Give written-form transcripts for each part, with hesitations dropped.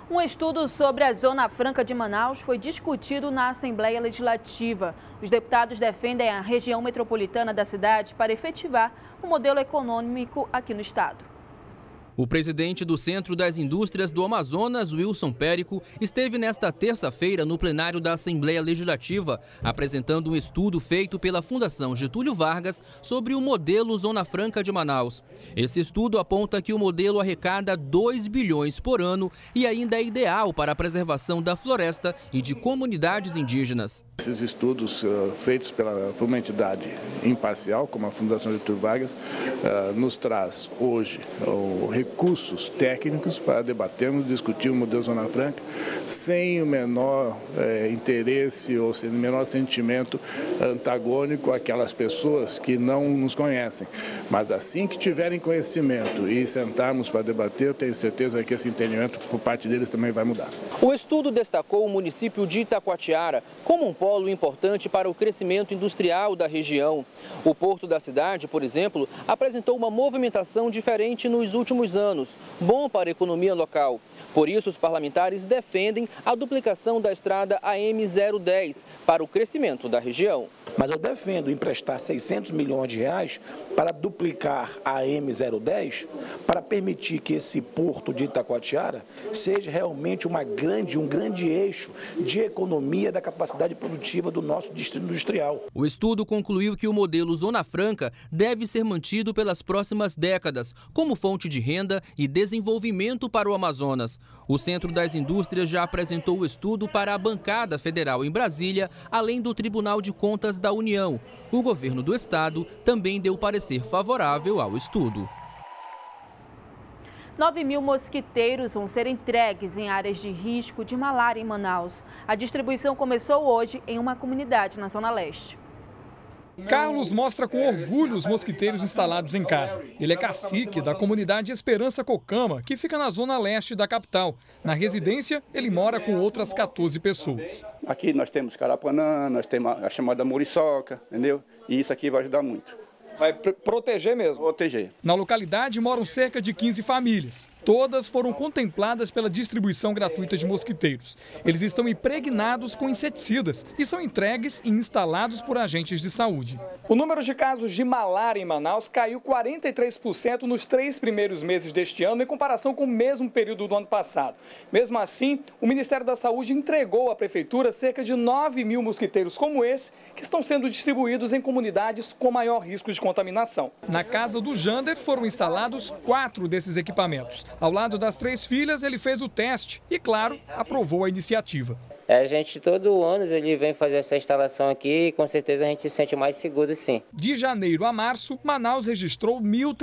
Um estudo sobre a Zona Franca de Manaus foi discutido na Assembleia Legislativa. Os deputados defendem a região metropolitana da cidade para efetivar o modelo econômico aqui no estado. O presidente do Centro das Indústrias do Amazonas, Wilson Périco, esteve nesta terça-feira no plenário da Assembleia Legislativa, apresentando um estudo feito pela Fundação Getúlio Vargas sobre o modelo Zona Franca de Manaus. Esse estudo aponta que o modelo arrecada 2 bilhões por ano e ainda é ideal para a preservação da floresta e de comunidades indígenas. Esses estudos feitos por uma entidade imparcial, como a Fundação Getúlio Vargas, nos traz hoje recursos técnicos para debatermos e discutir o modelo Zona Franca sem o menor interesse ou sem o menor sentimento antagônico àquelas pessoas que não nos conhecem. Mas assim que tiverem conhecimento e sentarmos para debater, eu tenho certeza que esse entendimento por parte deles também vai mudar. O estudo destacou o município de Itacoatiara como um polo importante para o crescimento industrial da região. O porto da cidade, por exemplo, apresentou uma movimentação diferente nos últimos anos, bom para a economia local. Por isso, os parlamentares defendem a duplicação da estrada AM010 para o crescimento da região. Mas eu defendo emprestar 600 milhões de reais para duplicar a AM010, para permitir que esse porto de Itacoatiara seja realmente um grande eixo de economia da capacidade produtiva do nosso distrito industrial. O estudo concluiu que o modelo Zona Franca deve ser mantido pelas próximas décadas, como fonte de renda e desenvolvimento para o Amazonas. O Centro das Indústrias já apresentou o estudo para a bancada federal em Brasília, além do Tribunal de Contas da União. O governo do estado também deu parecer favorável ao estudo. 9.000 mosquiteiros vão ser entregues em áreas de risco de malária em Manaus. A distribuição começou hoje em uma comunidade na Zona Leste. Carlos mostra com orgulho os mosquiteiros instalados em casa. Ele é cacique da comunidade Esperança Cocama, que fica na zona leste da capital. Na residência, ele mora com outras 14 pessoas. Aqui nós temos carapanã, nós temos a chamada muriçoca, entendeu? E isso aqui vai ajudar muito. Vai proteger mesmo? Proteger. Na localidade moram cerca de 15 famílias. Todas foram contempladas pela distribuição gratuita de mosquiteiros. Eles estão impregnados com inseticidas e são entregues e instalados por agentes de saúde. O número de casos de malária em Manaus caiu 43% nos 3 primeiros meses deste ano, em comparação com o mesmo período do ano passado. Mesmo assim, o Ministério da Saúde entregou à Prefeitura cerca de 9.000 mosquiteiros como esse, que estão sendo distribuídos em comunidades com maior risco de contaminação. Na casa do Jander foram instalados 4 desses equipamentos. Ao lado das 3 filhas, ele fez o teste e, claro, aprovou a iniciativa. A gente todo ano ele vem fazer essa instalação aqui e com certeza a gente se sente mais seguro sim. De janeiro a março, Manaus registrou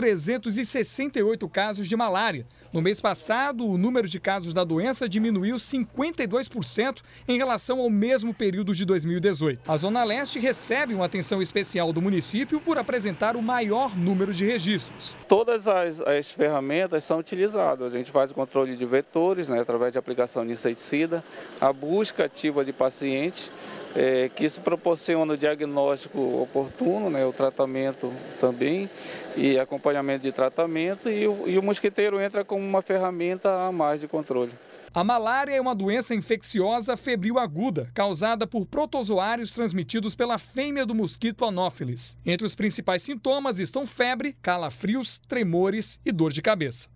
1.368 casos de malária. No mês passado, o número de casos da doença diminuiu 52% em relação ao mesmo período de 2018. A Zona Leste recebe uma atenção especial do município por apresentar o maior número de registros. Todas as ferramentas são utilizadas. A gente faz o controle de vetores, através de aplicação de inseticida, a busca ativa de pacientes, que isso proporciona o diagnóstico oportuno, o tratamento também e acompanhamento de tratamento e o mosquiteiro entra como uma ferramenta a mais de controle. A malária é uma doença infecciosa febril aguda, causada por protozoários transmitidos pela fêmea do mosquito Anopheles. Entre os principais sintomas estão febre, calafrios, tremores e dor de cabeça.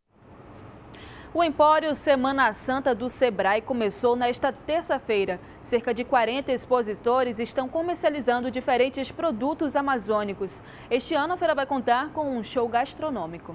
O Empório Semana Santa do Sebrae começou nesta terça-feira. Cerca de 40 expositores estão comercializando diferentes produtos amazônicos. Este ano a feira vai contar com um show gastronômico.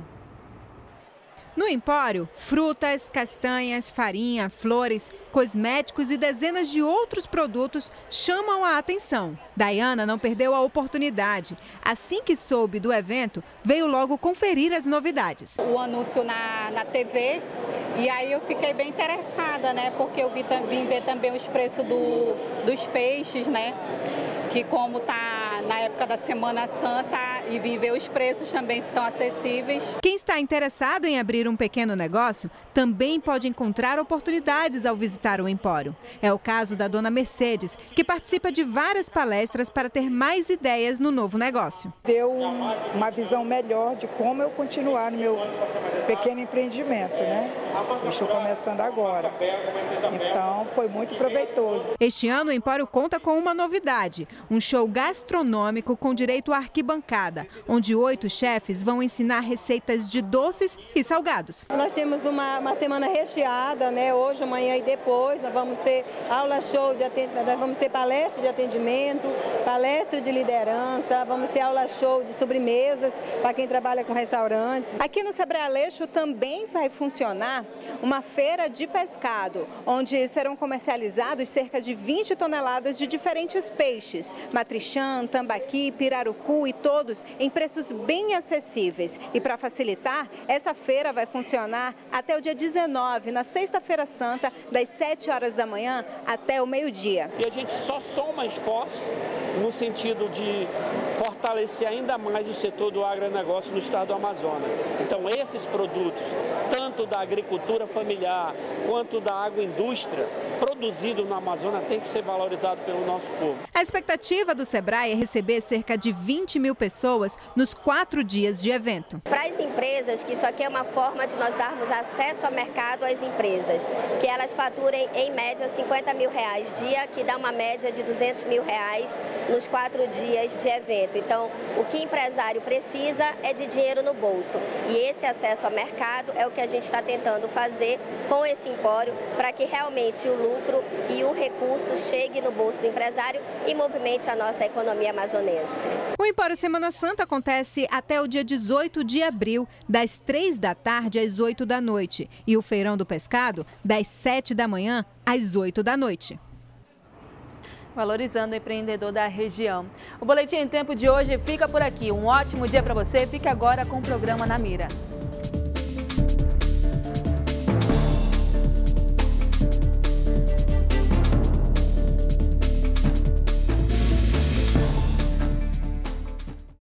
No Empório, frutas, castanhas, farinha, flores, cosméticos e dezenas de outros produtos chamam a atenção. Dayana não perdeu a oportunidade. Assim que soube do evento, veio logo conferir as novidades. O anúncio na TV e aí eu fiquei bem interessada, porque eu vim ver também os preços dos peixes, que como está na época da Semana Santa e vim ver os preços também se estão acessíveis. Quem está interessado em abrir um pequeno negócio também pode encontrar oportunidades ao visitar o Empório. É o caso da dona Mercedes, que participa de várias palestras para ter mais ideias no novo negócio. Deu uma visão melhor de como eu continuar no meu pequeno empreendimento, né? Estou começando agora. Então, foi muito proveitoso. Este ano, o Empório conta com uma novidade, um show gastronômico com direito à arquibancada, onde 8 chefes vão ensinar receitas de doces e salgados. Nós temos uma semana recheada, né? Hoje, amanhã e depois, nós vamos ter aula show, nós vamos ter palestra de atendimento, palestra de liderança, vamos ter aula show de sobremesas para quem trabalha com restaurantes. Aqui no Sebrae Aleixo também vai funcionar uma feira de pescado, onde serão comercializados cerca de 20 toneladas de diferentes peixes, matrixã, tambaqui, pirarucu e todos em preços bem acessíveis. E para facilitar, essa feira vai funcionar até o dia 19, na Sexta-feira Santa, das 7 horas da manhã até o meio-dia. E a gente só soma esforço no sentido de fortalecer ainda mais o setor do agronegócio no estado do Amazonas. Então, esses produtos, tanto da agricultura familiar quanto da agroindústria, produzido no Amazonas, tem que ser valorizado pelo nosso povo. A expectativa do Sebrae é receber cerca de 20 mil pessoas nos 4 dias de evento. Para as empresas, que isso aqui é uma forma de nós darmos acesso ao mercado às empresas, que elas faturem em média R$50 mil dia, que dá uma média de R$200 mil nos 4 dias de evento. Então, o que empresário precisa é de dinheiro no bolso. E esse acesso ao mercado é o que a gente está tentando fazer com esse empório, para que realmente o lucro e o recurso chegue no bolso do empresário e movimente a nossa economia amazonense. O Empório Semana Santa acontece até o dia 18 de abril, das 3 da tarde às 8 da noite. E o Feirão do Pescado, das 7 da manhã às 8 da noite. Valorizando o empreendedor da região. O Boletim em Tempo de hoje fica por aqui. Um ótimo dia para você. Fique agora com o programa Na Mira.